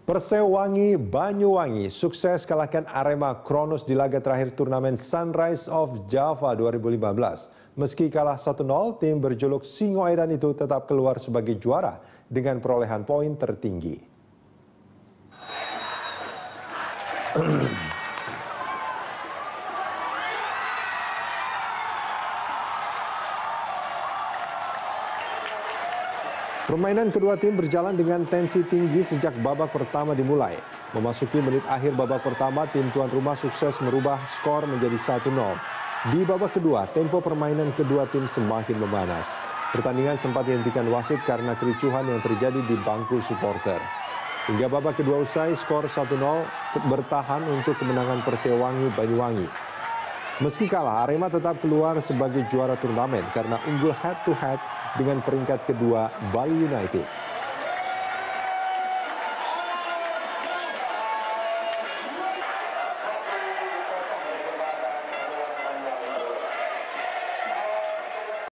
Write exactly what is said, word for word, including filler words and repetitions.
Persewangi Banyuwangi sukses kalahkan Arema Kronos di laga terakhir turnamen Sunrise of Java dua ribu lima belas. Meski kalah satu nol, tim berjuluk Singoedan itu tetap keluar sebagai juara dengan perolehan poin tertinggi. Permainan kedua tim berjalan dengan tensi tinggi sejak babak pertama dimulai. Memasuki menit akhir babak pertama, tim tuan rumah sukses merubah skor menjadi satu nol. Di babak kedua, tempo permainan kedua tim semakin memanas. Pertandingan sempat dihentikan wasit karena kericuhan yang terjadi di bangku supporter. Hingga babak kedua usai, skor satu nol bertahan untuk kemenangan Persewangi Banyuwangi. Meski kalah, Arema tetap keluar sebagai juara turnamen karena unggul head to head dengan peringkat kedua Bali United.